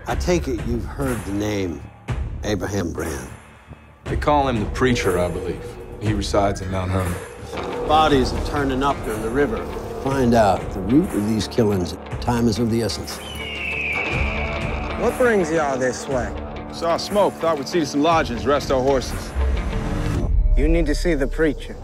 I take it you've heard the name Abraham Brand. They call him the Preacher, I believe. He resides in Mount Hermon. Bodies are turning up in the river. Find out the root of these killings. Time is of the essence. What brings y'all this way? Saw smoke, thought we'd see some lodgings, rest our horses. You need to see the preacher.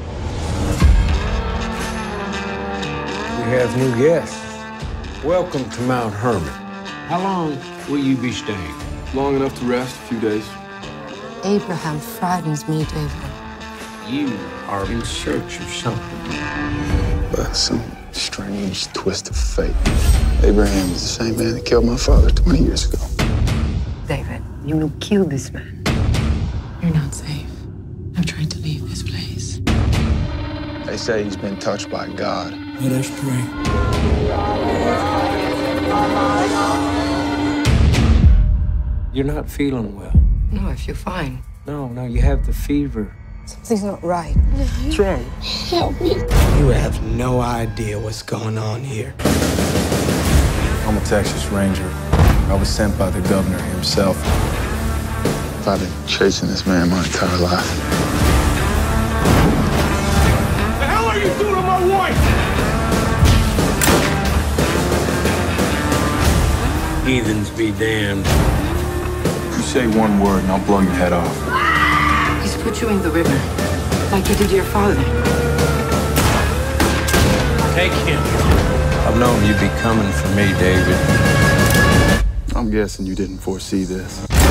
We have new guests. Welcome to Mount Hermon. How long will you be staying? Long enough to rest, a few days. Abraham frightens me, David. You are in search of something. By some strange twist of fate, Abraham is the same man that killed my father 20 years ago. David, you will kill this man. You're not safe. I've tried to leave this place. They say he's been touched by God. Let us pray. You're not feeling well. No, I feel fine. No, you have the fever. Something's not right. What's wrong? Help me. You have no idea what's going on here. I'm a Texas Ranger. I was sent by the governor himself. I've been chasing this man my entire life. The hell are you doing to my wife? Heathens be damned. You say one word and I'll blow your head off. He's put you in the river, like he did your father. Take him. I've known you'd be coming for me, David. I'm guessing you didn't foresee this.